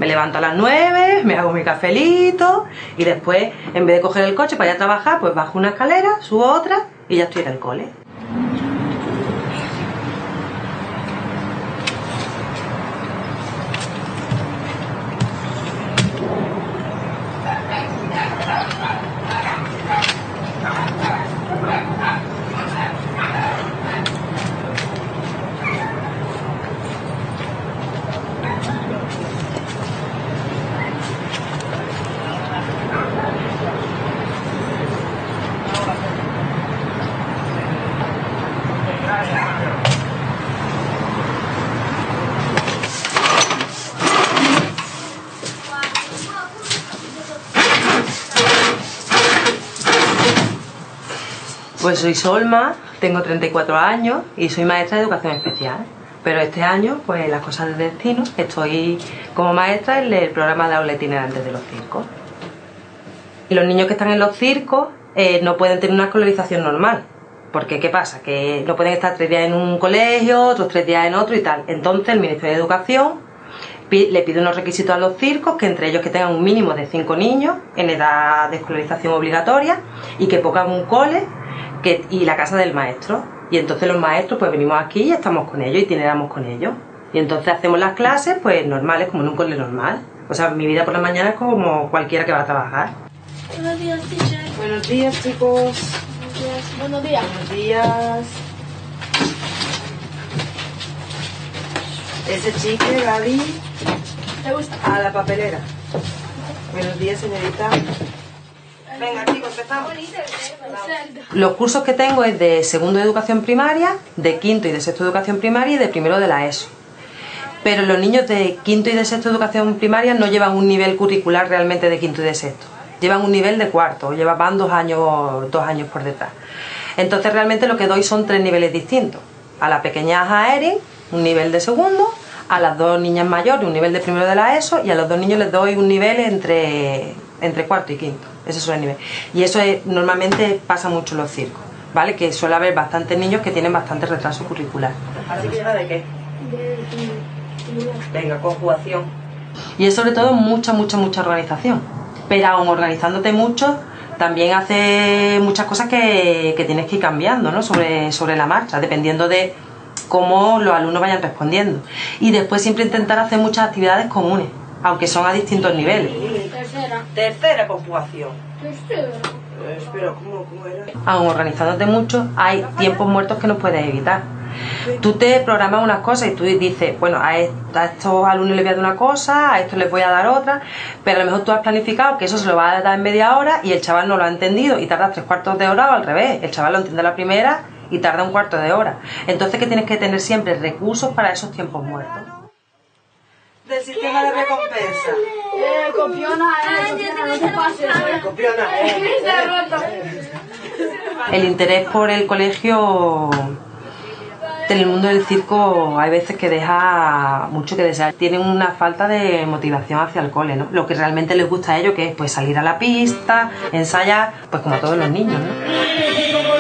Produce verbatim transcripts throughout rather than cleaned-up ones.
Me levanto a las nueve, me hago mi cafelito y después, en vez de coger el coche para ir a trabajar, pues bajo una escalera, subo otra y ya estoy en el cole. Pues soy Solma, tengo treinta y cuatro años y soy maestra de educación especial. Pero este año, pues las cosas del destino, estoy como maestra en el programa de aula itinerante de los circos. Y los niños que están en los circos eh, no pueden tener una escolarización normal. Porque, ¿qué pasa? Que no pueden estar tres días en un colegio, otros tres días en otro y tal. Entonces el Ministerio de Educación le pide unos requisitos a los circos, que entre ellos que tengan un mínimo de cinco niños en edad de escolarización obligatoria y que pongan un cole que, y la casa del maestro. Y entonces los maestros pues venimos aquí y estamos con ellos, itineramos con ellos. Y entonces hacemos las clases pues normales, como en un cole normal. O sea, mi vida por la mañana es como cualquiera que va a trabajar. Buenos días, teacher. Buenos días, chicos. Buenos días. Buenos días. Buenos días. Ese chicle, Gaby, ¿Te gusta? a la papelera. Buenos días, señorita. Venga, chicos, empezamos. Los cursos que tengo es de segundo de educación primaria, de quinto y de sexto de educación primaria y de primero de la ESO. Pero los niños de quinto y de sexto de educación primaria no llevan un nivel curricular realmente de quinto y de sexto. Llevan un nivel de cuarto, llevan dos años, dos años por detrás. Entonces realmente lo que doy son tres niveles distintos. A la pequeña a Erin, un nivel de segundo, a las dos niñas mayores un nivel de primero de la ESO y a los dos niños les doy un nivel entre, entre cuarto y quinto. Ese es el nivel. Y eso es, normalmente pasa mucho en los circos, ¿vale? Que suele haber bastantes niños que tienen bastante retraso curricular. ¿Así que de qué? Venga, conjugación. Y es sobre todo mucha, mucha, mucha organización. Pero aún organizándote mucho, también hace muchas cosas que, que tienes que ir cambiando, ¿no? Sobre, sobre la marcha, dependiendo de cómo los alumnos vayan respondiendo. Y después siempre intentar hacer muchas actividades comunes, aunque son a distintos niveles. Tercera. Tercera conjugación. Tercera. Pero, ¿cómo, cómo era? Aún organizándote mucho, hay tiempos muertos que no puedes evitar. Tú te programas unas cosas y tú dices, bueno, a, est a estos alumnos les voy a dar una cosa, a estos les voy a dar otra, pero a lo mejor tú has planificado que eso se lo va a dar en media hora y el chaval no lo ha entendido y tarda tres cuartos de hora o al revés, el chaval lo entiende a la primera y tarda un cuarto de hora. Entonces, ¿qué tienes que tener siempre? Recursos para esos tiempos muertos. Del sistema de recompensa. Eh, copiona, eh, copiona, no te pases. Copiona, el interés por el colegio en el mundo del circo hay veces que deja mucho que desear. Tienen una falta de motivación hacia el cole, ¿no? Lo que realmente les gusta a ellos, que es pues salir a la pista, ensayar, pues como a todos los niños, ¿no?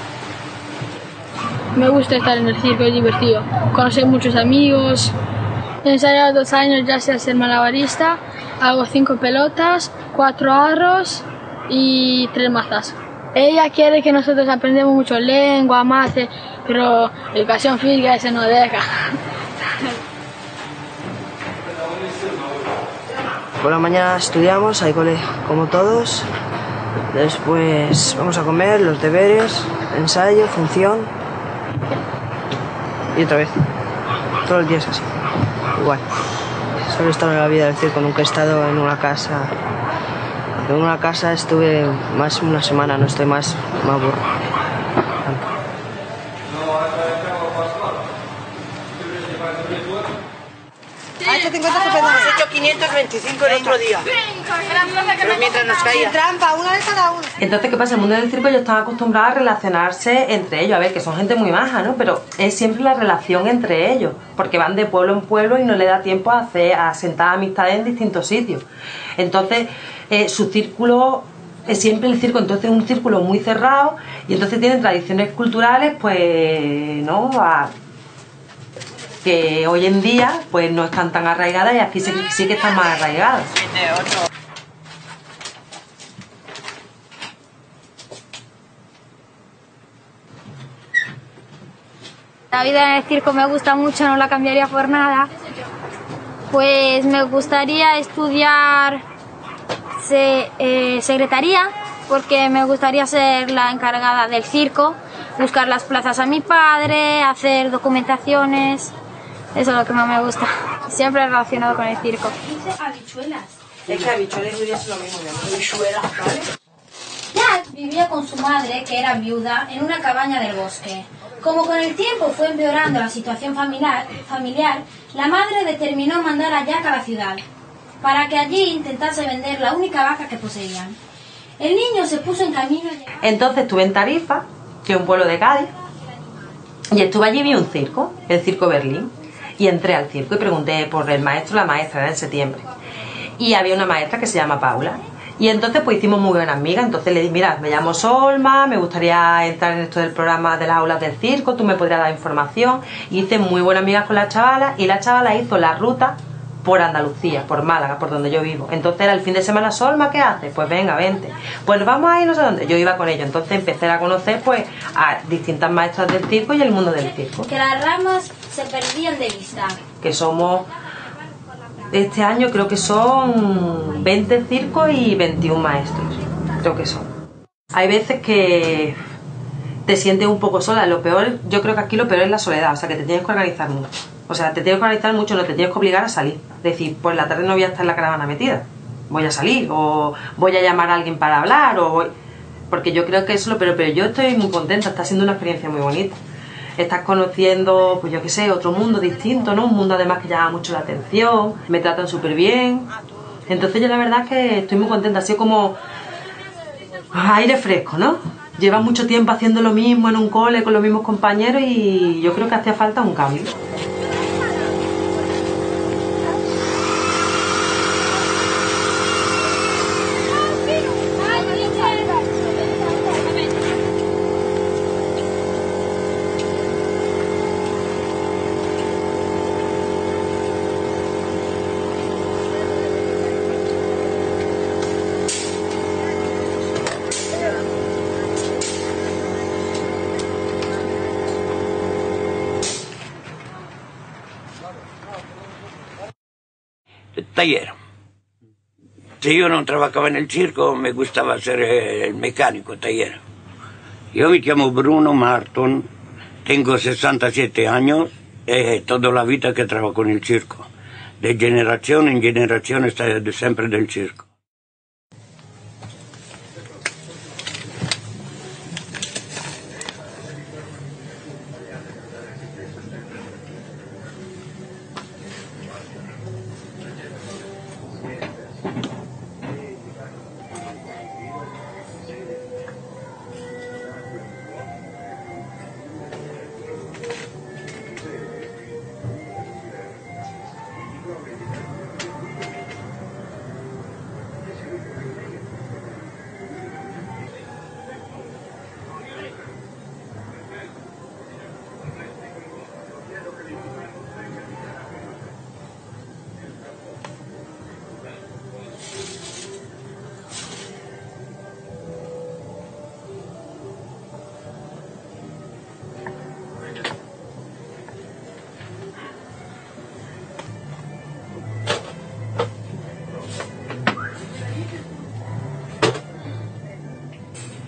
Me gusta estar en el circo, es divertido. Conocer muchos amigos, Ensayo a dos años, ya sé ser malabarista. Hago cinco pelotas, cuatro arros y tres mazas. Ella quiere que nosotros aprendamos mucho lengua, mate, pero educación física ese no deja. Por la mañana estudiamos, hay cole como todos. Después vamos a comer, los deberes, ensayo, función. Y otra vez. Todos los días así. Igual. Solo he estado en la vida del circo, nunca he estado en una casa. En una casa estuve más una semana, no estoy más, me aburro. Ha hecho cincuenta estupendamente. Has hecho quinientos veinticinco el otro día. Pero mientras nos caía. Sin trampa, una de cada uno. Entonces, ¿qué pasa? El mundo del circo ellos están acostumbrados a relacionarse entre ellos. A ver, que son gente muy maja, ¿no? Pero es siempre la relación entre ellos. Porque van de pueblo en pueblo y no le da tiempo a, hacer, a sentar amistades en distintos sitios. Entonces, eh, su círculo es siempre el circo. Entonces, es un círculo muy cerrado. Y entonces tienen tradiciones culturales, pues, ¿no? A, que hoy en día pues no están tan arraigadas y aquí sí, sí que están más arraigadas. La vida en el circo me gusta mucho, no la cambiaría por nada. Pues me gustaría estudiar se, eh, secretaría, porque me gustaría ser la encargada del circo, buscar las plazas a mi padre, hacer documentaciones. Eso es lo que más me gusta. Siempre relacionado con el circo. Dice habichuelas. Es que habichuelas y es lo mismo. Habichuelas, ¿vale? Jack vivía con su madre, que era viuda, en una cabaña del bosque. Como con el tiempo fue empeorando la situación familiar, familiar, la madre determinó mandar a Jack a la ciudad, para que allí intentase vender la única vaca que poseían. El niño se puso en camino a llegar... Entonces estuve en Tarifa, que es un pueblo de Cádiz, y estuve allí y vi un circo, el Circo Berlín. Y entré al circo y pregunté por el maestro, la maestra, era en septiembre. Y había una maestra que se llama Paula. Y entonces pues hicimos muy buenas amigas. Entonces le dije, mira, me llamo Solma, me gustaría entrar en esto del programa de las aulas del circo, tú me podrías dar información. Y hice muy buenas amigas con la chavala y la chavala hizo la ruta por Andalucía, por Málaga, por donde yo vivo. Entonces era el fin de semana, Solma, ¿qué haces? Pues venga, vente. Pues vamos a ir no sé dónde. Yo iba con ellos. Entonces empecé a conocer pues a distintas maestras del circo y el mundo del circo. Que las ramas se perdían de vista. Que somos, este año creo que son veinte circos y veintiún maestros, creo que son. Hay veces que te sientes un poco sola, lo peor, yo creo que aquí lo peor es la soledad, o sea que te tienes que organizar mucho. O sea, te tienes que organizar mucho, no te tienes que obligar a salir. Decir, pues la tarde no voy a estar en la caravana metida, voy a salir, o voy a llamar a alguien para hablar, o voy... porque yo creo que eso es lo peor, pero yo estoy muy contenta, está siendo una experiencia muy bonita. Estás conociendo, pues yo qué sé, otro mundo distinto, ¿no? Un mundo además que llama mucho la atención, me tratan súper bien. Entonces yo la verdad es que estoy muy contenta, ha sido como aire fresco, ¿no? Llevas mucho tiempo haciendo lo mismo en un cole con los mismos compañeros y yo creo que hacía falta un cambio. Taller. Si io non trabajaba nel circo, mi gustava essere il meccanico, taller. Io mi chiamo Bruno Marton, tengo sessantasette años e toda la vita che trabajo con il circo. De generazione in generazione sto sempre del circo.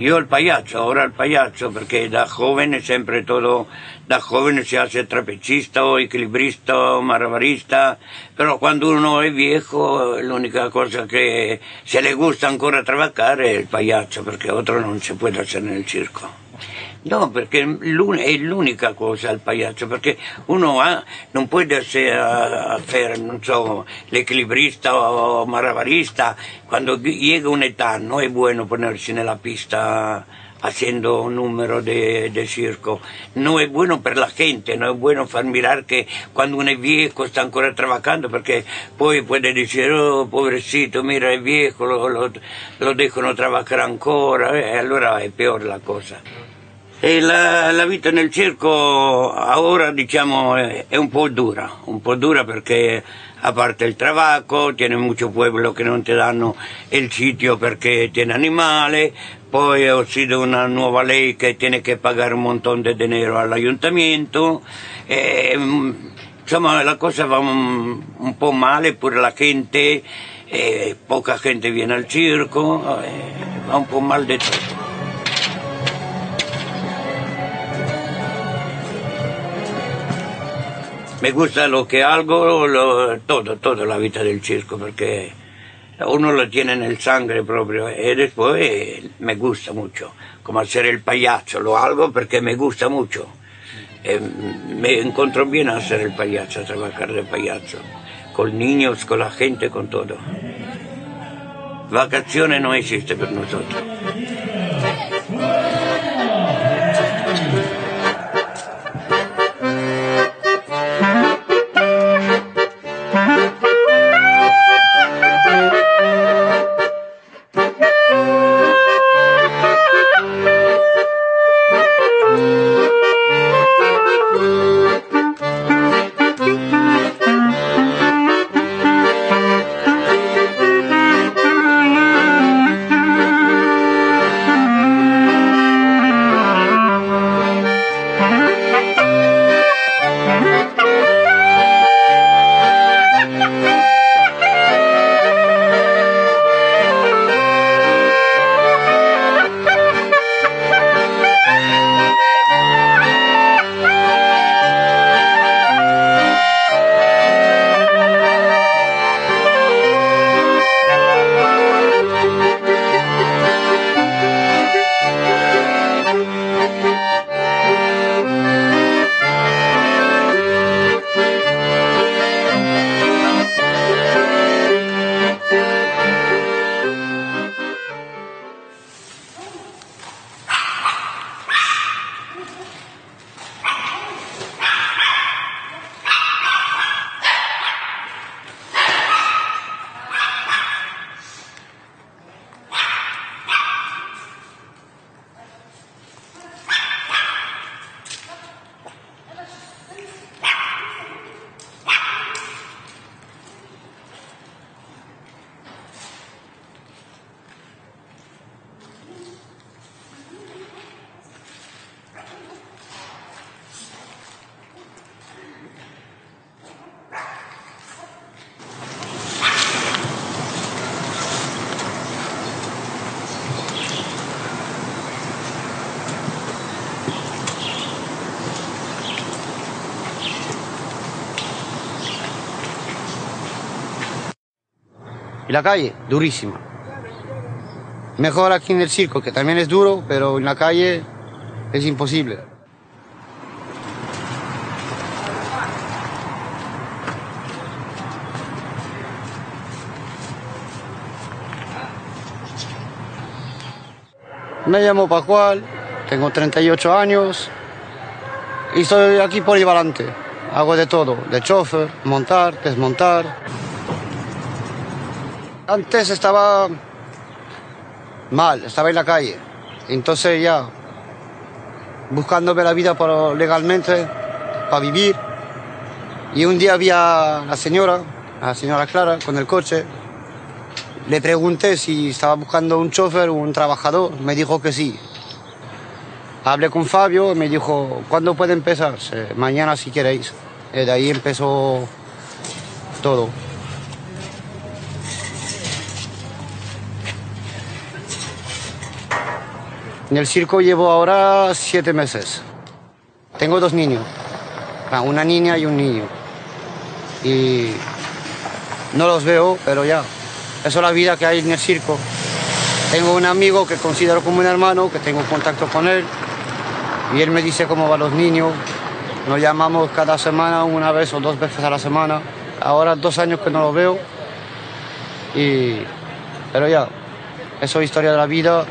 Io il pagliaccio, ora il pagliaccio, perché da giovane sempre todo, da giovane si hace trapecista o equilibrista o malabarista, però quando uno è viejo l'unica cosa che se le gusta ancora trabajar è il pagliaccio, perché altro non si può hacer nel circo. No, perché è l'unica cosa il pagliaccio, perché uno ha, non può fare, non so, l'equilibrista o malabarista, quando llega un'età non è buono ponersi nella pista haciendo un numero de, de circo, no es bueno per la gente, no es bueno far mirar que cuando uno es viejo está ancora trabajando, porque poi puede decir, oh pobrecito, mira es viejo, lo, lo, lo dejan trabajar ancora, e allora è peor la cosa. E la, la vita nel circo ora diciamo è, è un po' dura, un po' dura perché a parte il trabajo, tiene mucho pueblo que non te danno il sitio perché tiene animale, poi ha sido una nuova ley que tiene que pagar un montón de dinero al ayuntamiento, e, insomma la cosa va un, un po' male, pure la gente, e poca gente viene al circo, e va un po' mal de todo. Me gusta lo que hago, lo, todo, toda la vida del circo, porque uno lo tiene en el sangre propio, y después me gusta mucho, como hacer el payaso, lo hago porque me gusta mucho. Eh, me encuentro bien a hacer el payaso, a trabajar de payaso, con niños, con la gente, con todo. Vacaciones no existe per nosotros. Y la calle, durísima. Mejor aquí en el circo, que también es duro, pero en la calle es imposible. Me llamo Pascual, tengo treinta y ocho años y estoy aquí polivalente. Hago de todo, de chofer, montar, desmontar. Antes estaba mal, estaba en la calle, entonces ya buscándome la vida para, legalmente para vivir. Y un día vi a la señora, a la señora Clara, con el coche. Le pregunté si estaba buscando un chofer o un trabajador, me dijo que sí. Hablé con Fabio y me dijo, ¿cuándo puede empezar? Mañana si queréis. Y de ahí empezó todo. En el circo llevo ahora siete meses. Tengo dos niños, una niña y un niño. Y no los veo, pero ya, eso es la vida que hay en el circo. Tengo un amigo que considero como un hermano, que tengo contacto con él, y él me dice cómo van los niños. Nos llamamos cada semana, una vez o dos veces a la semana. Ahora dos años que no los veo, y... pero ya, eso es historia de la vida.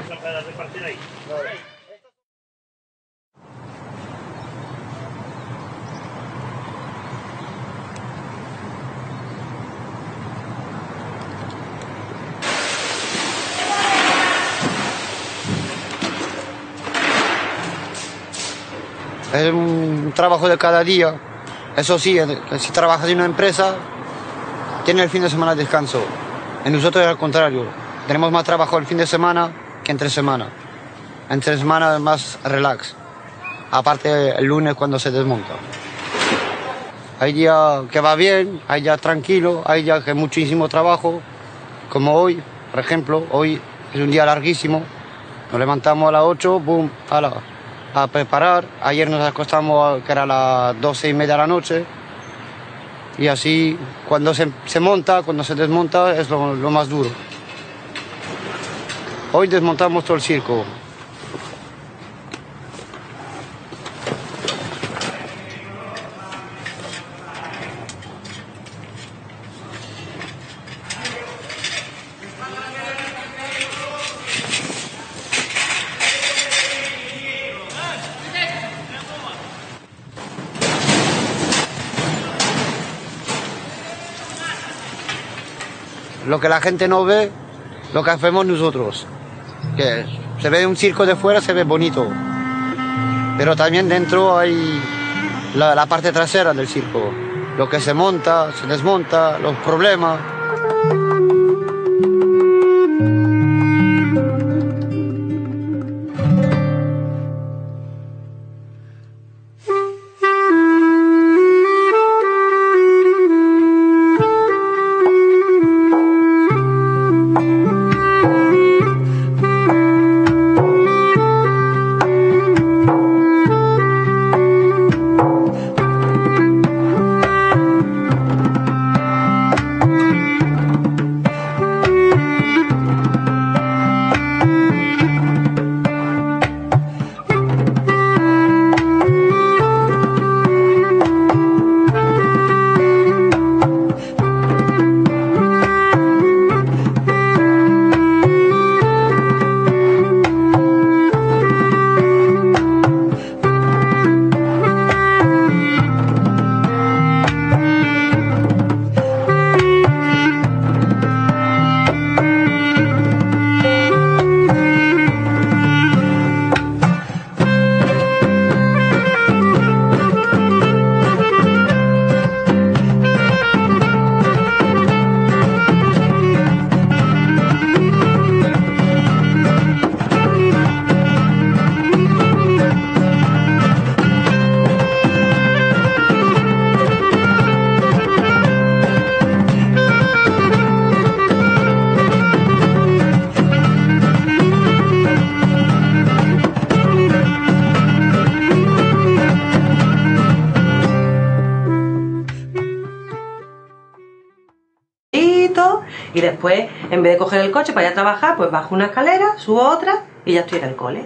Es un trabajo de cada día. Eso sí, si trabajas en una empresa, tienes el fin de semana de descanso. En nosotros es al contrario. Tenemos más trabajo el fin de semana que entre semana. Entre semana es más relax. Aparte el lunes cuando se desmonta. Hay días que va bien, hay días tranquilo, hay días que hay muchísimo trabajo. Como hoy, por ejemplo, hoy es un día larguísimo. Nos levantamos a las ocho, boom, a la... a preparar. Ayer nos acostamos, que era a las doce y media de la noche. Y así, cuando se, se monta, cuando se desmonta, es lo, lo más duro. Hoy desmontamos todo el circo. Lo que la gente no ve, lo que hacemos nosotros. Que se ve un circo de fuera, se ve bonito. Pero también dentro hay la, la parte trasera del circo. Lo que se monta, se desmonta, los problemas. Y después, en vez de coger el coche para ir a trabajar, pues bajo una escalera, subo otra y ya estoy en el cole.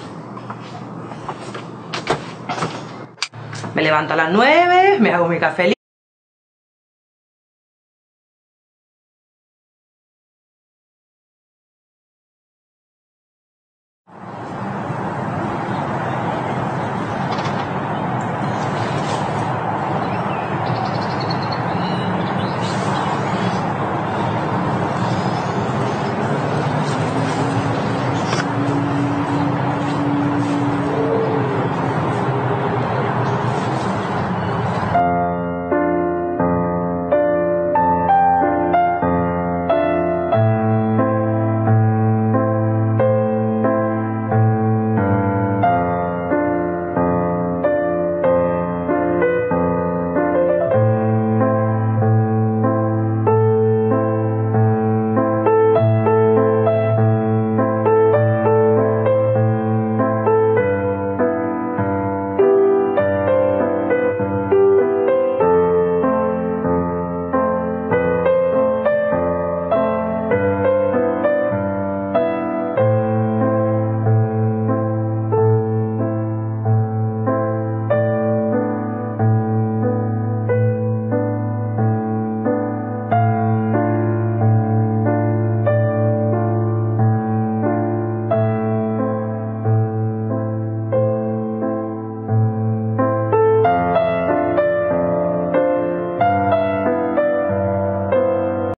Me levanto a las nueve, me hago mi café.